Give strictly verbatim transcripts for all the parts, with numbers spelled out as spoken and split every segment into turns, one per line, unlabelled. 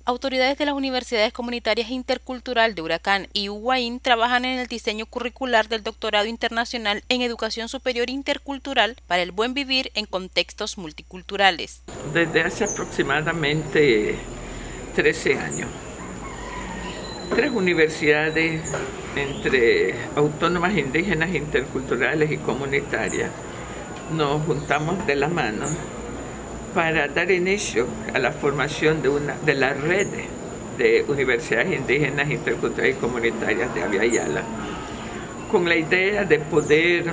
Autoridades de las Universidades Comunitarias Intercultural de Huracán y Uguaín trabajan en el diseño curricular del Doctorado Internacional en Educación Superior Intercultural para el buen vivir en contextos multiculturales.
Desde hace aproximadamente trece años, tres universidades entre autónomas, indígenas, interculturales y comunitarias nos juntamos de la mano para dar inicio a la formación de, una, de la red de universidades indígenas, interculturales y comunitarias de Abya Yala, con la idea de poder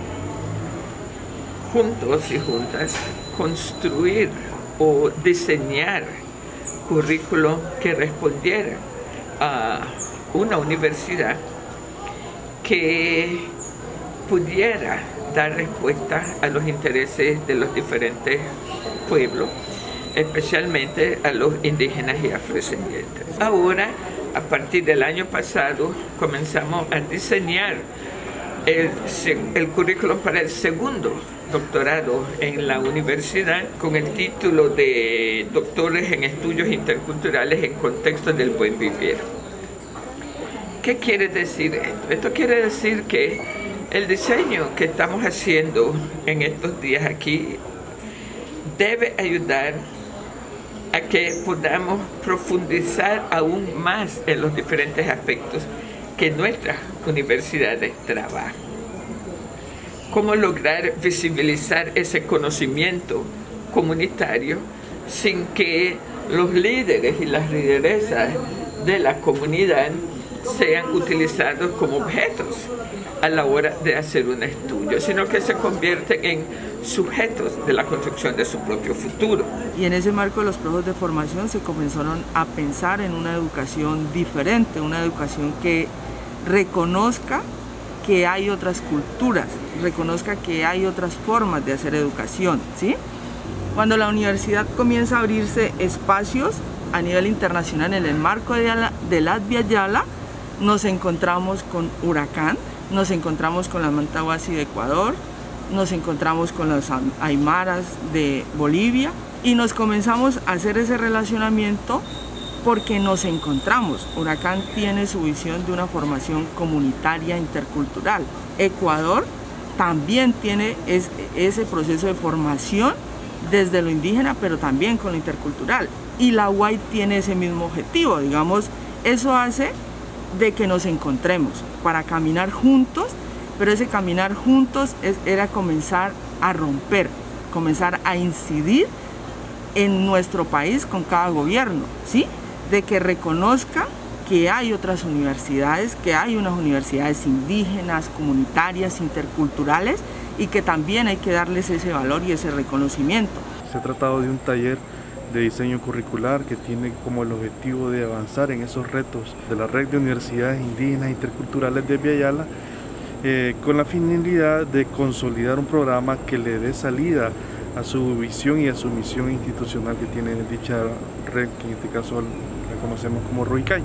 juntos y juntas construir o diseñar currículos que respondieran a una universidad que pudiera dar respuesta a los intereses de los diferentes pueblos, especialmente a los indígenas y afrodescendientes. Ahora, a partir del año pasado, comenzamos a diseñar el, el currículum para el segundo doctorado en la universidad con el título de Doctores en Estudios Interculturales en Contextos del Buen Vivir. ¿Qué quiere decir esto? Esto quiere decir que el diseño que estamos haciendo en estos días aquí debe ayudar a que podamos profundizar aún más en los diferentes aspectos que nuestras universidades trabajan. Cómo lograr visibilizar ese conocimiento comunitario sin que los líderes y las lideresas de la comunidad sean utilizados como objetos a la hora de hacer un estudio, sino que se convierten en sujetos de la construcción de su propio futuro.
Y en ese marco de los procesos de formación se comenzaron a pensar en una educación diferente, una educación que reconozca que hay otras culturas, reconozca que hay otras formas de hacer educación, ¿sí? Cuando la universidad comienza a abrirse espacios a nivel internacional en el marco de la, de Abya Yala, nos encontramos con Huracán, nos encontramos con las Mantahuasi de Ecuador, nos encontramos con los Aymaras de Bolivia y nos comenzamos a hacer ese relacionamiento porque nos encontramos. Huracán tiene su visión de una formación comunitaria intercultural. Ecuador también tiene es, ese proceso de formación desde lo indígena, pero también con lo intercultural. Y la U A I tiene ese mismo objetivo, digamos, eso hace de que nos encontremos para caminar juntos, pero ese caminar juntos es, era comenzar a romper, comenzar a incidir en nuestro país con cada gobierno, ¿sí? De que reconozca que hay otras universidades, que hay unas universidades indígenas, comunitarias, interculturales y que también hay que darles ese valor y ese reconocimiento.
Se ha tratado de un taller de diseño curricular que tiene como el objetivo de avanzar en esos retos de la red de universidades indígenas interculturales de Abya Yala, eh, con la finalidad de consolidar un programa que le dé salida a su visión y a su misión institucional que tiene dicha red, que en este caso la conocemos como RUICAI.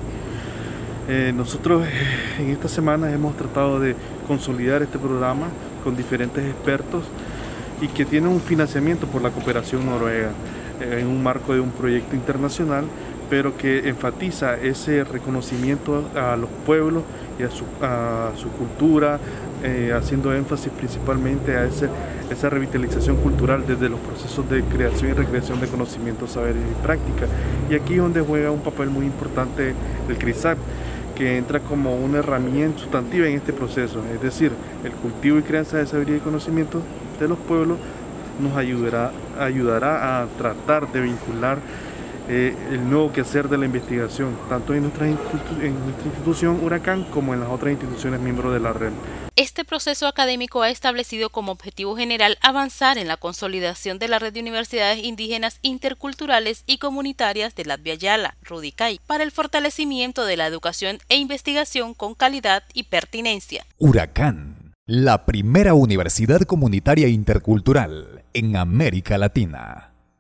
Eh, nosotros eh, en esta semana hemos tratado de consolidar este programa con diferentes expertos y que tiene un financiamiento por la cooperación noruega, en un marco de un proyecto internacional, pero que enfatiza ese reconocimiento a los pueblos y a su, a su cultura, eh, haciendo énfasis principalmente a ese, esa revitalización cultural desde los procesos de creación y recreación de conocimientos, saberes y prácticas. Y aquí es donde juega un papel muy importante el CRISAP, que entra como una herramienta sustantiva en este proceso, es decir, el cultivo y crianza de sabiduría y conocimiento de los pueblos nos ayudará, ayudará a tratar de vincular eh, el nuevo quehacer de la investigación, tanto en nuestra, institu en nuestra institución Huracán como en las otras instituciones miembros de la red.
Este proceso académico ha establecido como objetivo general avanzar en la consolidación de la red de universidades indígenas interculturales y comunitarias de la Abya Yala, RUICAI, para el fortalecimiento de la educación e investigación con calidad y pertinencia.
Huracán, la primera universidad comunitaria intercultural en América Latina.